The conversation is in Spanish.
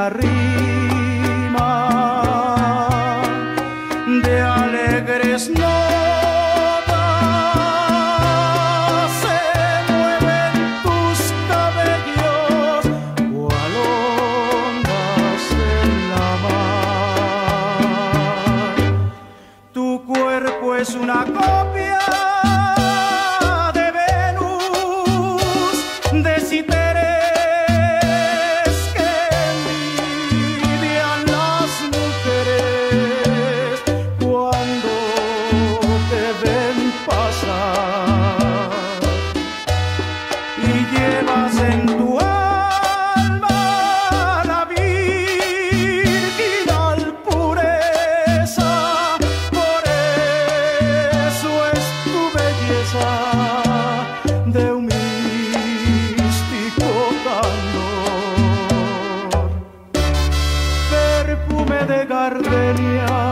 una rima de alegres notas, se mueven tus cabellos cual ondas en la mar. Tu cuerpo es una copia de Venus, de Citeres que envidian las mujeres cuando te ven pasar, y llevas en tu alma la virginal pureza. Por eso es tu belleza de un místico candor, perfume de gardenia